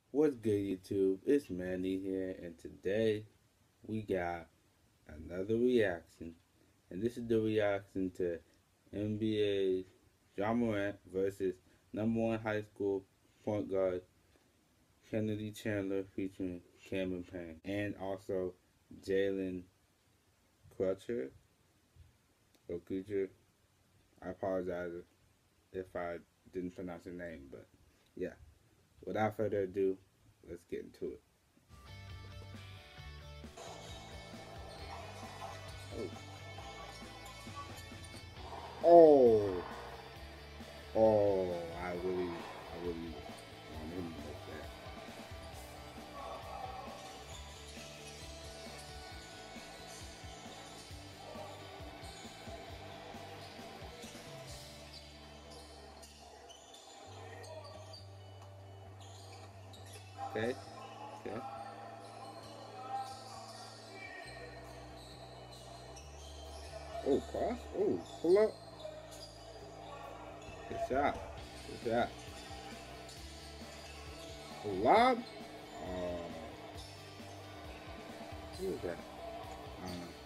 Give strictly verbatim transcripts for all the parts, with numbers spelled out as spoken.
What's good, YouTube? It's Manny here, and today we got another reaction. And this is the reaction to N B A's John Morant versus number one high school point guard Kennedy Chandler featuring Cameron Payne. And also Jalen Crutcher or Crutcher. I apologize if I didn't pronounce your name, but yeah. Without further ado, let's get into it. Oh. Oh. Oh, I really, I really want him to make that. Okay, okay. Oh, cross. Oh, pull up. Good shot. Good shot. Oh, lob. Uh, who is that? I don't know.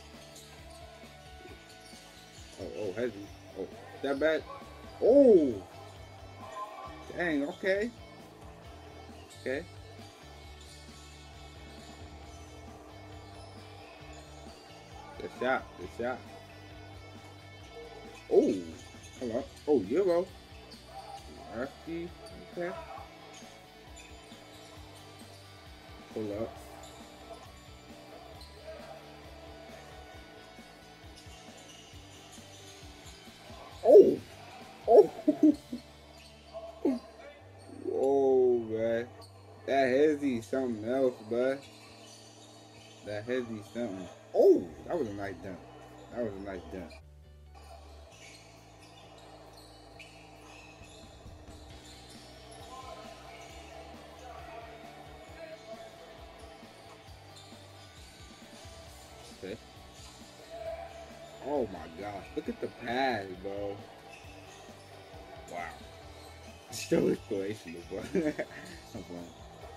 Oh, oh, heavy. Oh, that back. Oh, dang. Okay. Okay. Good shot. Good shot. Oh, hello. Oh, Euro. Rusty. Okay. Pull up. Oh. Oh. Whoa, man. That hezzy something else, bud. That hezzy something. Oh, that was a nice dunk. That was a nice dunk. Okay. Oh my gosh. Look at the pass, bro. Wow. So inspirational, bro. I'm fine.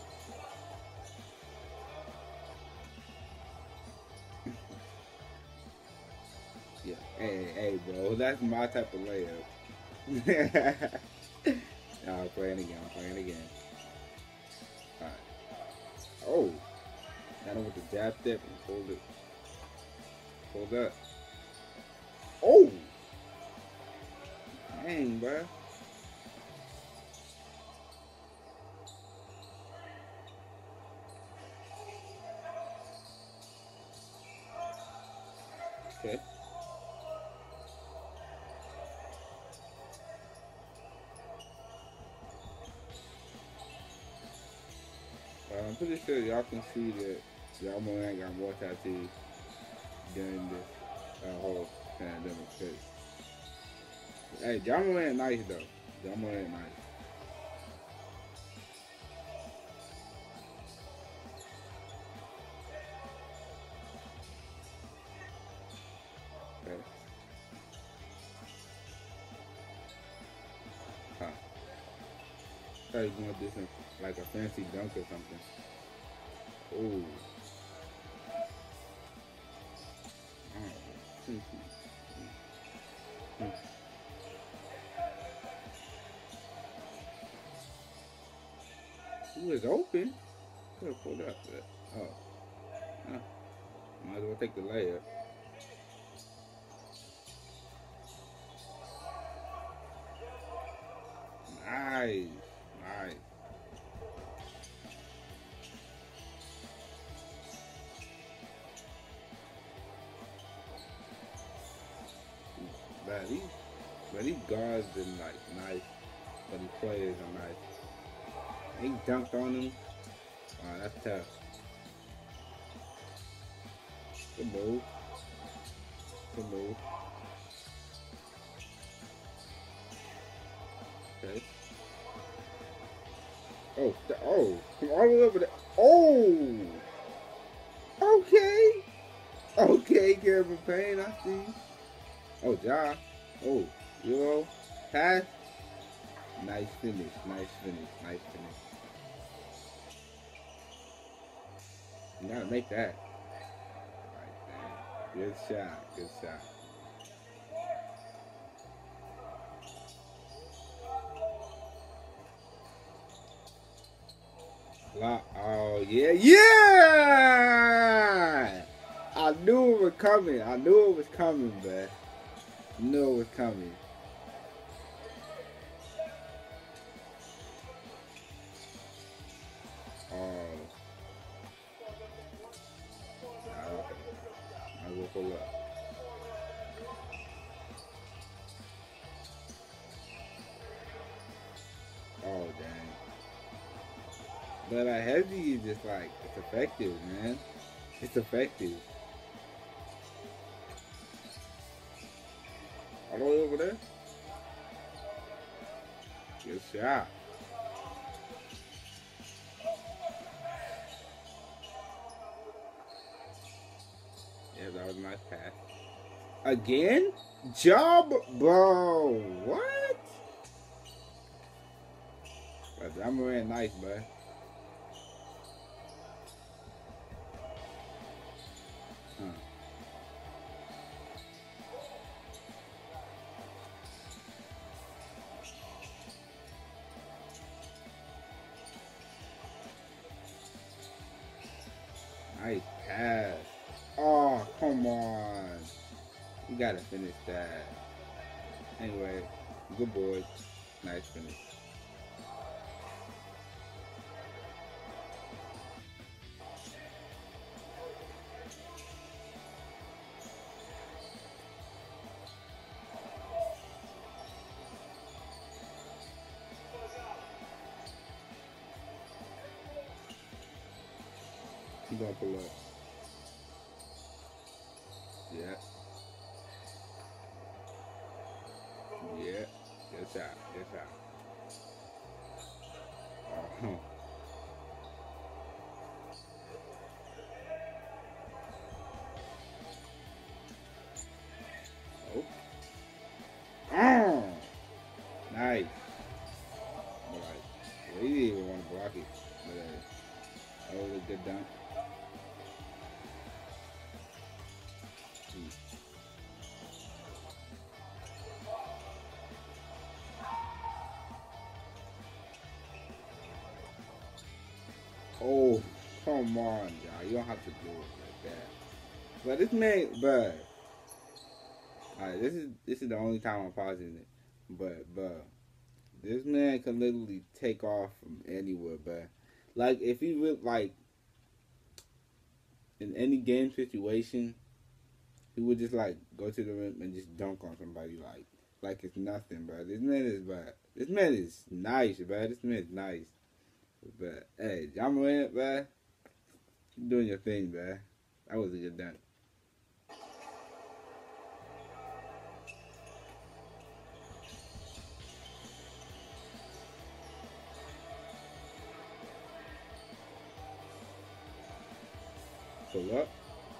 Yeah. Hey, hey, bro. That's my type of layup. Nah, I'm playing again. I'm playing again. Alright. Oh. Got him with the jab step and hold it. Hold up. Oh. Dang, bro. Okay. Uh, I'm pretty sure y'all can see that y'all Morant got more tattoos during this uh, whole pandemic phase. Hey, John Morant nice though. John Morant nice. Okay. Huh. Thought you gonna do some like a fancy dunk or something. Ooh. Oh. He was open. Could have pulled up, but oh. Huh. Might as well take the layup. Nice. Nice. But these, but these guards been like nice, but these players are nice. He dunked on him. Oh, that's tough. Good move. Good move. Okay. Oh, th- oh, from all the way over there. Oh, okay. Okay, Cameron Payne, I see. Oh, Ja. Oh, Euro. Pass. Nice finish. Nice finish. Nice finish. You gotta make that. Right there. Good shot. Good shot. Oh, yeah. Yeah! I knew it was coming. I knew it was coming, man. I knew it was coming. Oh. I will pull up. Oh, dang. But a heavy is just like, it's effective, man. It's effective. All the way over there? Good shot. Yeah, that was a nice pass. Again? Job, bro. What? But I'm Morant nice, bro. Huh. Nice pass. Oh, come on. You gotta finish that. Anyway, good boy. Nice finish. He's gonna pull up. Yeah. Yeah. Good shot. Good shot. Oh. Oh. Oh. Nice. Alright. Well, he didn't even want to block it. But uh, that was a good dunk. Hmm. Oh, come on, y'all. You don't have to do it like that. But this man, but alright, this is this is the only time I'm pausing it. But but this man can literally take off from anywhere, but like if he would like in any game situation, he would just like go to the rim and just dunk on somebody like like it's nothing, bro. This man is bad. This man is nice, bro. This man is nice. But hey, Ja Morant, bro, you doing your thing, bro. That was a good dunk. Pull up.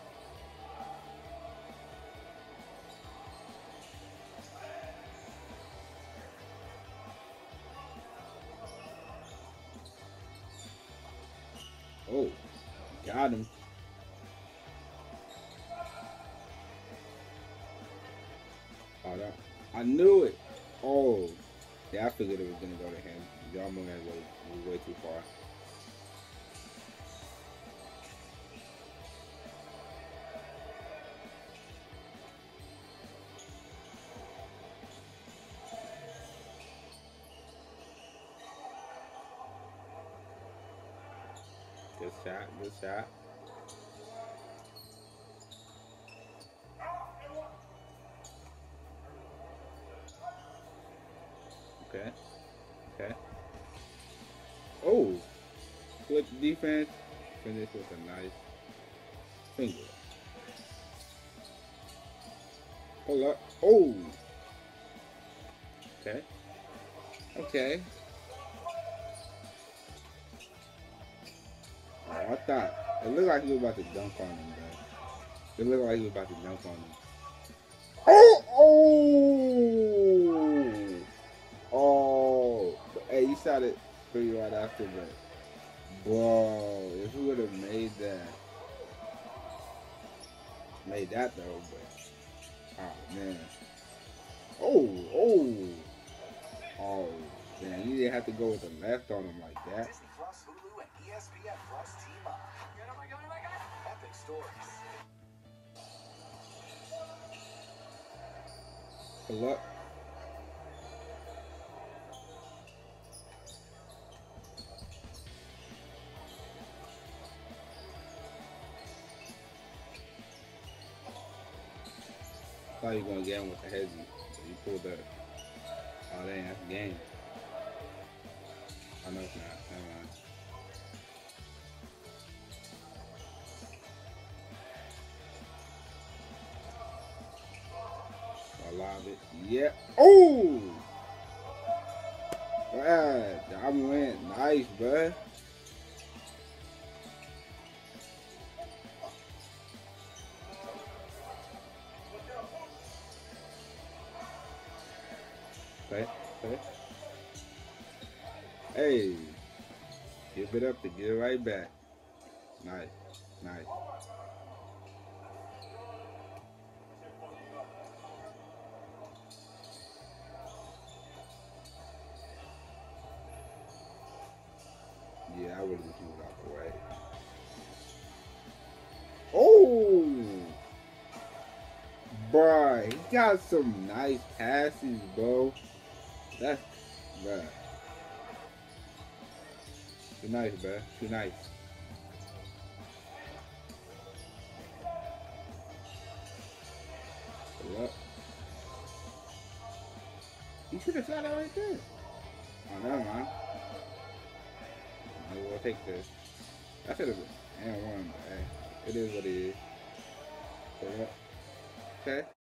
Oh, got him. Oh, that, I knew it. Oh, yeah, I figured it was gonna go to him. Ja Morant was, was way too far. Good shot. Good shot. Okay. Okay. Oh, flip defense. Finish with a nice finger. Pull up. Oh. Okay. Okay. Oh, I thought it looked like he was about to dunk on him, bro. It looked like he was about to dunk on him. Oh! Oh! Oh! Hey, you shot it pretty right after, but bro, if he would have made that. made that though, but oh man. Oh, oh, oh man, you didn't have to go with the left on him like that. Disney Plus, Hulu, and E S P N Plus team up. Oh my God, oh my God. Epic stories. Good luck. I thought you were gonna get him with the headsy, so you pulled that. Oh dang, that's the game. I know it's not. Never mind. I lob it. Yeah. Oh! Wow, Ja Morant, nice, bruh. Okay, okay. Hey, give it up to get it right back. Nice, nice. Yeah, I would have just moved out the way. Oh! Bruh, he got some nice passes, bro. That's, bruh. Too nice, bruh. Too nice. Good luck. He should have shot it right there. Oh, never mind. Maybe we'll take this. I should have been and one, but hey, it is what it is. Good luck. Okay.